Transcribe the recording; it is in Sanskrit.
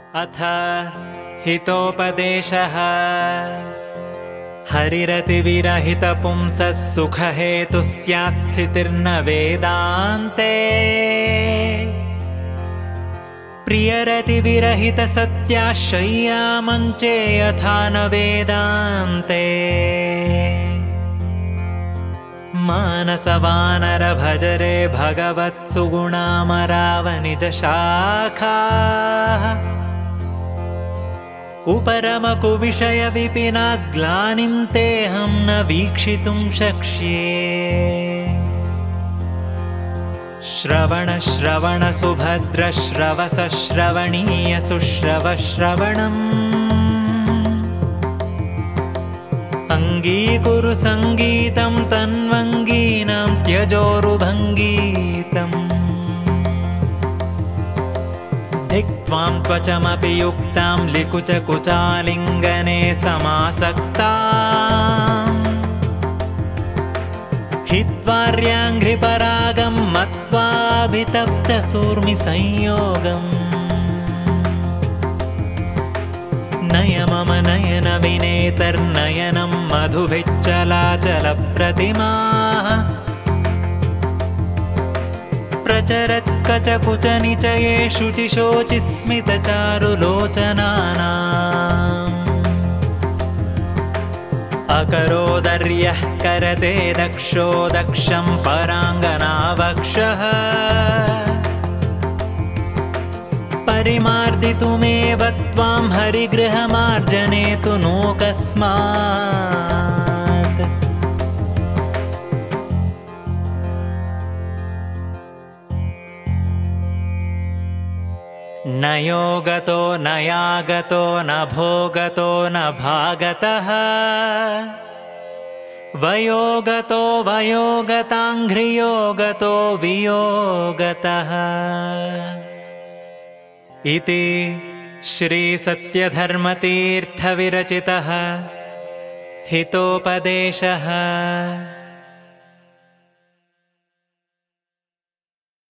अथ हितोपदेशः। हरिरतिविरहितपुंसः सुखहेतुः स्यात् स्थितिर्न वेदान्ते। प्रियरतिविरहितसत्याशय्या मञ्चे यथा न वेदान्ते। मानसवानरभजरे भगवत्सुगुणामरावनिजशाखाः। उपरमकुविषयविपिनात् ग्लानिं तेऽहं न वीक्षितुं शक्ष्ये। श्रवणश्रवणसुभद्रश्रवसश्रवणीयसुश्रवश्रवणम्। अङ्गीकुरु सङ्गीतं तन्वङ्गीनां त्यजोरुभङ्गीतम्। धिक्त्वां त्वचमपि युक्तां लिकुचकुचालिङ्गने समासक्ताम्। हित्वार्याङ्घ्रिपरागं मत्वाभितप्तसूर्मिसंयोगम्। नय मम नयनविनेतर्नयनं मधुभिच्चलाचलप्रतिमाः। प्रचरत्कचकुचनिचये शुचिशोचिस्मितचारुलोचनानाम्। अकरोदर्यः करते दक्षो दक्षं पराङ्गनावक्षः। परिमार्दितुमेव त्वां हरिगृहमार्जने तु नोऽकस्मात्। न योगतो न यागतो न भोगतो न भागतः। वयोगतो वयोगताङ्घ्रियोगतो वियोगतः। इति श्रीसत्यधर्मतीर्थविरचितः हितोपदेशः।